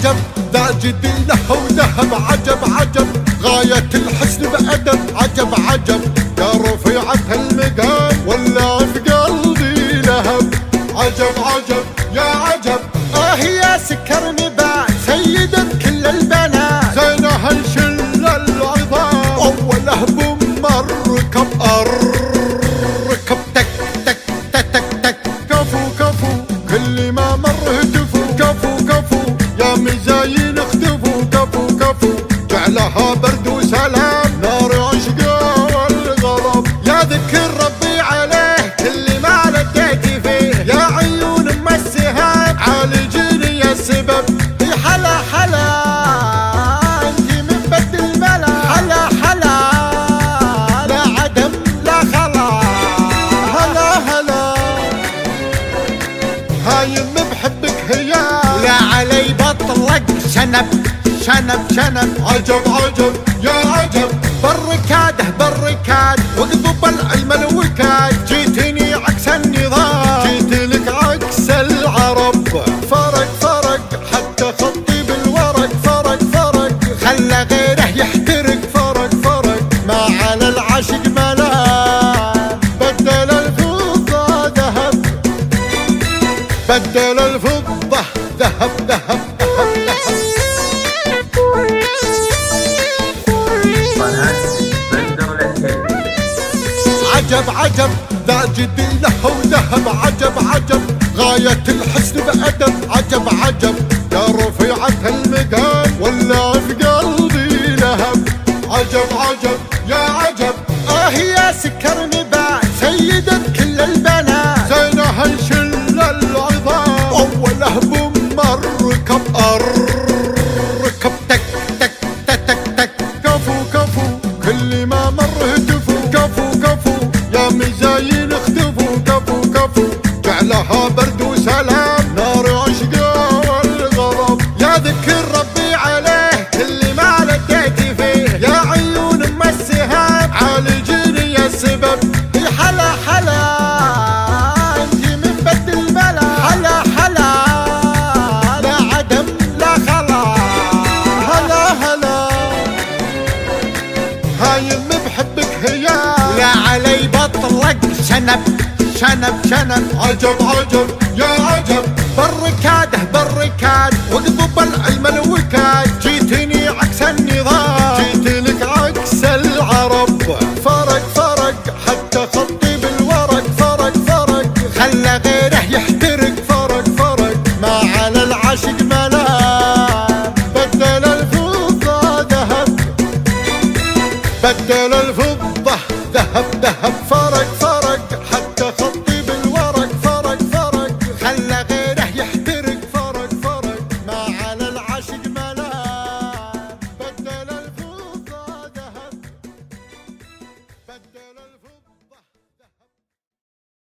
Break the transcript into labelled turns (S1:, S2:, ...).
S1: عجب ذا جديله وذهب عجب عجب غاية الحسن بأدب عجب عجب يا رفيعة المقام ولا في قلبي لهب عجب عجب يا عجب
S2: يا سكر نبات سيدة كل البنات
S1: زينها الشل العظام أوله بمركب أركب تك تك تك تك تك كفو كفو كل ما مر هتفو كفو كفو يا مزاين اختفوا كفو كفو جعلها برد وسلام نار عشقه والغضب يا ذكر ربي عليه كل ما لقيت فيه يا عيون ام السهام عالجيني يا السبب
S2: حلا حلا انتي من بد الملا حلا حلا لا عدم لا خلا
S1: هلا هلا هايم بحبك هيا
S2: لا علي بطلق شنب شنب شنب
S1: عجب عجب يا عجب
S2: بركاده بركاد وقضب العلم الوكاد
S1: جيتني عكس النظام جيت لك عكس العرب فرق فرق حتى خطي بالورق فرق فرق
S2: خلى غيره يحترق
S1: فرق فرق ما على العاشق ملام بدل الفضة ذهب بدل الفضة ذهب ذهب عجب عجب ذا جديله وذهب عجب عجب غاية الحسن بأدب عجب عجب يا رفيعة المقام ولا في قلبي لهب عجب عجب يا عجب
S2: يا سكر نبات سيدة كل البنات
S1: زينها الشل العظام أوله بمركب أركب تك تك تك تك تك كفو كفو كل ما مر هتفو كفو كفو يا مزاين اختفوا كفو كفو جعلها برد وسلام نار عشقه والغضب يا ذكر ربي عليه كل ما لقيت فيه يا عيون ام السهام عالجيني يا السبب
S2: حلا حلا انتي من بد الملا حلا حلا لا عدم لا خلا
S1: هلا هلا هايم بحبك هيا
S2: لا علي بطلق شنب شنب شنب
S1: عجب عجب يا عجب
S2: بركاده بركاد
S1: وقضب العلم الوكاد
S2: جيتني عكس النظام
S1: جيت لك عكس العرب فرق فرق حتى خطي بالورق فرق فرق
S2: خلى غيره يحترق
S1: فرق فرق ما على العاشق ملام بدل الفضة ذهب بدل الفضة ذهب ذهب فرق فرق حتى خطي بالورق فرق فرق
S2: خلى غيره
S1: يحترق فرق فرق ما على العاشق